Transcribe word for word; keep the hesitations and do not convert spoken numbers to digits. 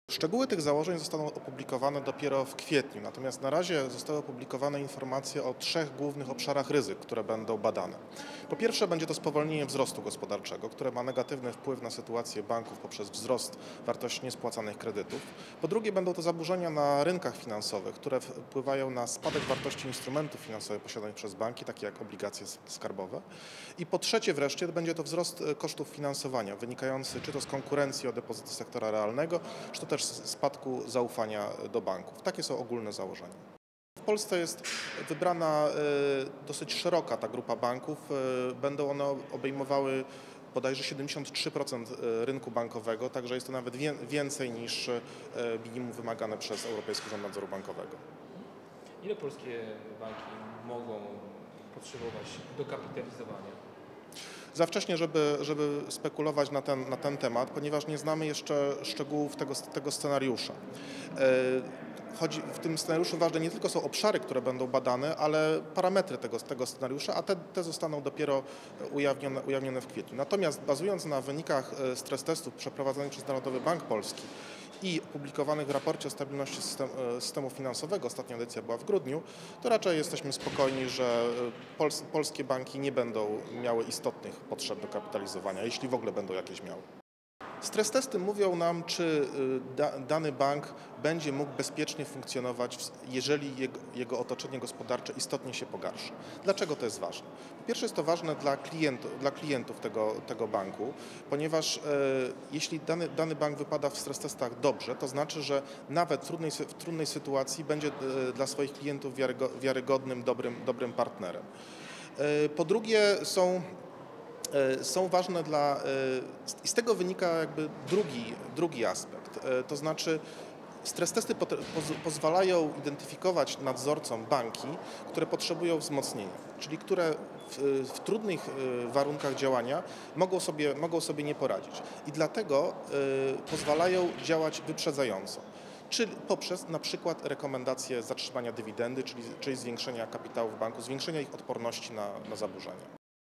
Szczegóły tych założeń zostaną opublikowane dopiero w kwietniu, natomiast na razie zostały opublikowane informacje o trzech głównych obszarach ryzyk, które będą badane. Po pierwsze, będzie to spowolnienie wzrostu gospodarczego, które ma negatywny wpływ na sytuację banków poprzez wzrost wartości niespłacanych kredytów. Po drugie, będą to zaburzenia na rynkach finansowych, które wpływają na spadek wartości instrumentów finansowych posiadanych przez banki, takie jak obligacje skarbowe. I po trzecie wreszcie, będzie to wzrost kosztów finansowania, wynikający czy to z konkurencji o depozyty sektora realnego, czy to też spadku zaufania do banków. Takie są ogólne założenia. W Polsce jest wybrana dosyć szeroka ta grupa banków. Będą one obejmowały bodajże siedemdziesiąt trzy procent rynku bankowego, także jest to nawet więcej niż minimum wymagane przez Europejski Urząd Nadzoru Bankowego. Ile polskie banki mogą potrzebować dokapitalizowania? Za wcześnie, żeby, żeby spekulować na ten, na ten temat, ponieważ nie znamy jeszcze szczegółów tego, tego scenariusza. Chodzi, w tym scenariuszu ważne nie tylko są obszary, które będą badane, ale parametry tego, tego scenariusza, a te, te zostaną dopiero ujawnione, ujawnione w kwietniu. Natomiast bazując na wynikach stres testów przeprowadzonych przez Narodowy Bank Polski i opublikowanych w raporcie o stabilności systemu, systemu finansowego, ostatnia edycja była w grudniu, to raczej jesteśmy spokojni, że pols, polskie banki nie będą miały istotnych potrzeb do kapitalizowania, jeśli w ogóle będą jakieś miały. Stres testy mówią nam, czy da, dany bank będzie mógł bezpiecznie funkcjonować, jeżeli jego, jego otoczenie gospodarcze istotnie się pogarszy. Dlaczego to jest ważne? Po pierwsze, jest to ważne dla klientów, dla klientów tego, tego banku, ponieważ e, jeśli dany, dany bank wypada w stres testach dobrze, to znaczy, że nawet w trudnej, w trudnej sytuacji będzie e, dla swoich klientów wiarygo, wiarygodnym, dobrym, dobrym partnerem. E, po drugie, są są ważne dla, i z tego wynika jakby drugi, drugi aspekt, to znaczy stres testy pozwalają identyfikować nadzorcom banki, które potrzebują wzmocnienia, czyli które w, w trudnych warunkach działania mogą sobie, mogą sobie nie poradzić i dlatego pozwalają działać wyprzedzająco. Czyli poprzez na przykład rekomendacje zatrzymania dywidendy, czyli, czyli zwiększenia kapitału w banku, zwiększenia ich odporności na, na zaburzenia.